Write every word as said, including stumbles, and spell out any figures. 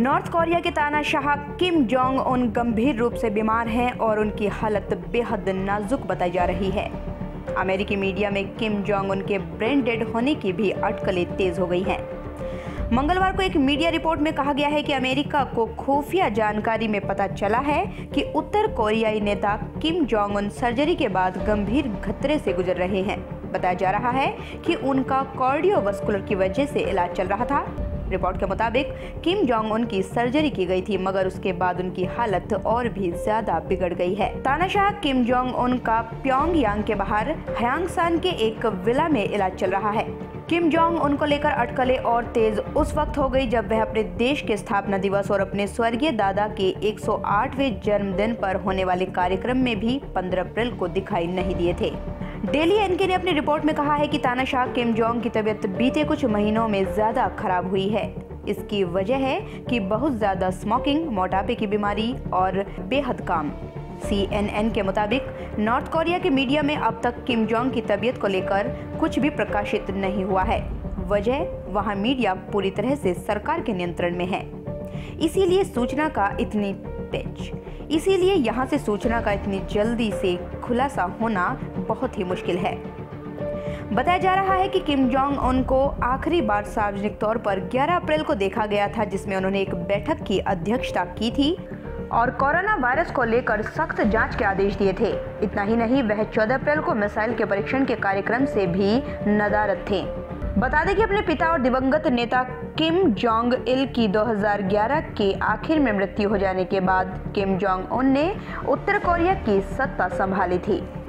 North Korea के तानाशाह Kim Jong Un गंभीर रूप से बीमार हैं और उनकी हालत बेहद नाजुक बताई जा रही है। अमेरिकी मीडिया में किम जोंग उन के ब्रेन डेड होने की भी अटकलें तेज हो गई हैं। मंगलवार को एक मीडिया रिपोर्ट में कहा गया है कि अमेरिका को खुफिया जानकारी में पता चला है कि उत्तर कोरियाई नेता किम जोंग उन सर्जरी के बाद गंभीर खतरे से गुजर रहे हैं। बताया जा रहा है कि उनका कार्डियोवास्कुलर की वजह से इलाज चल रहा था। रिपोर्ट के मुताबिक किम जोंग उन की सर्जरी की गई थी, मगर उसके बाद उनकी हालत और भी ज्यादा बिगड़ गई है। तानाशाह किम जोंग उन का प्योंगयांग के बाहर हयांगसान के एक विला में इलाज चल रहा है। किम जोंग उन को लेकर अटकलें और तेज उस वक्त हो गई जब वह अपने देश के स्थापना दिवस और अपने स्वर्गीय दादा के एक सौ आठवें जन्मदिन पर होने वाले कार्यक्रम में भी पंद्रह अप्रैल को दिखाई नहीं दिए थे। डेली एनके ने अपनी रिपोर्ट में कहा है कि तानाशाह किम जोंग की तबीयत बीते कुछ महीनों में ज्यादा खराब हुई है। इसकी वजह है कि बहुत ज्यादा स्मोकिंग, मोटापे की बीमारी और बेहद काम। सी एन एन के मुताबिक नॉर्थ कोरिया के मीडिया में अब तक किम जोंग की तबीयत को लेकर कुछ भी प्रकाशित नहीं हुआ है। वजह, वहां मीडिया पूरी तरह से सरकार के नियंत्रण में है, इसीलिए सूचना का इतनी पेच इसीलिए यहाँ से सूचना का इतनी जल्दी से खुलासा होना बहुत ही मुश्किल है। बताया जा रहा है कि किम जोंग उन को आखिरी बार सार्वजनिक तौर पर ग्यारह अप्रैल को देखा गया था, जिसमें उन्होंने एक बैठक की अध्यक्षता की थी और कोरोना वायरस को लेकर सख्त जांच के आदेश दिए थे। इतना ही नहीं, वह चौदह अप्रैल को मिसाइल के परीक्षण के कार्यक्रम से भी नदारद थे। बता दें कि अपने पिता और दिवंगत नेता किम जोंग इल की दो हज़ार ग्यारह के आखिर में मृत्यु हो जाने के बाद किम जोंग उन ने उत्तर कोरिया की सत्ता संभाली थी।